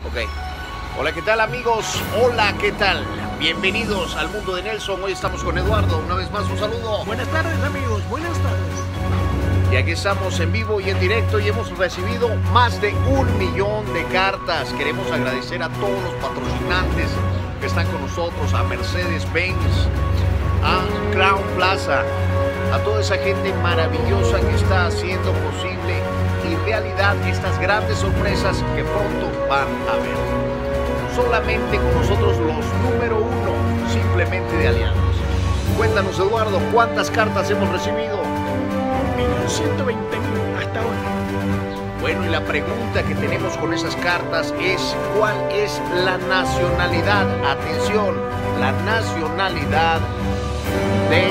Ok. Hola, ¿qué tal, amigos? Hola, ¿qué tal? Bienvenidos al mundo de Nelson. Hoy estamos con Eduardo. Una vez más, un saludo. Buenas tardes, amigos. Buenas tardes. Y aquí estamos en vivo y en directo y hemos recibido más de 1 millón de cartas. Queremos agradecer a todos los patrocinantes que están con nosotros, a Mercedes-Benz, a Crown Plaza, a toda esa gente maravillosa que está haciendo posible y realidad estas grandes sorpresas que pronto van a ver. Solamente con nosotros los número 1, simplemente de aliados. Cuéntanos, Eduardo, ¿cuántas cartas hemos recibido? 1.120.000 hasta ahora. Bueno, y la pregunta que tenemos con esas cartas es ¿cuál es la nacionalidad? Atención, la nacionalidad de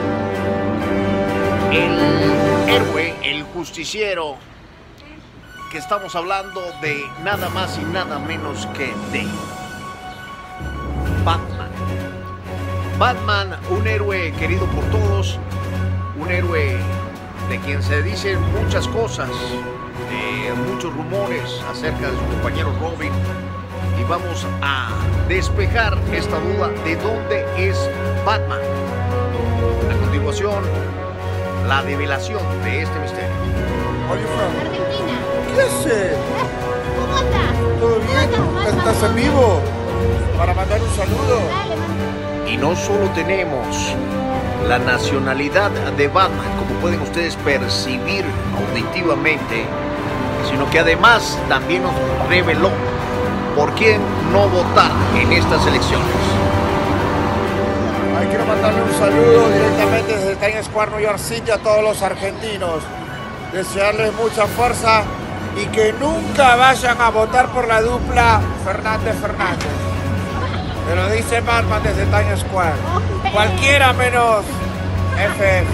el héroe, el justiciero, que estamos hablando de nada más y nada menos que de Batman. Batman, un héroe querido por todos, un héroe de quien se dicen muchas cosas, muchos rumores acerca de su compañero Robin, y vamos a despejar esta duda de dónde es Batman. A continuación, la develación de este misterio. Oye, Frank, Argentina. ¿qué haces? ¿Cómo estás? ¿Todo bien? ¿Estás en vivo? Para mandar un saludo. Dale, manda. Y no solo tenemos la nacionalidad de Batman, como pueden ustedes percibir auditivamente, sino que además también nos reveló por quién no votar en estas elecciones. Ay, quiero mandarle un saludo directamente desde Times Square, New York City, a todos los argentinos. Desearles mucha fuerza y que nunca vayan a votar por la dupla Fernández-Fernández. Me lo dice Batman desde Times Square. Cualquiera menos FF.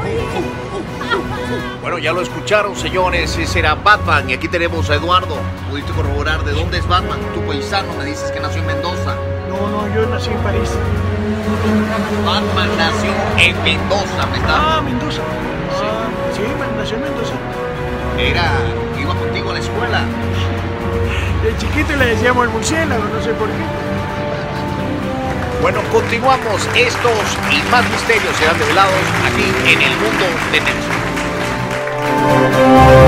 Bueno, ya lo escucharon, señores, ese era Batman. Y aquí tenemos a Eduardo. ¿Pudiste corroborar de dónde es Batman? Tu paisano, me dices que nació en Mendoza. No, yo nací en París. Batman nació en Mendoza, ¿me está? Mendoza. Sí, nació en Mendoza. Iba contigo a la escuela. De chiquito le decíamos el murciélago, no sé por qué. Bueno, continuamos. Estos y más misterios serán develados aquí en el mundo de Nelson.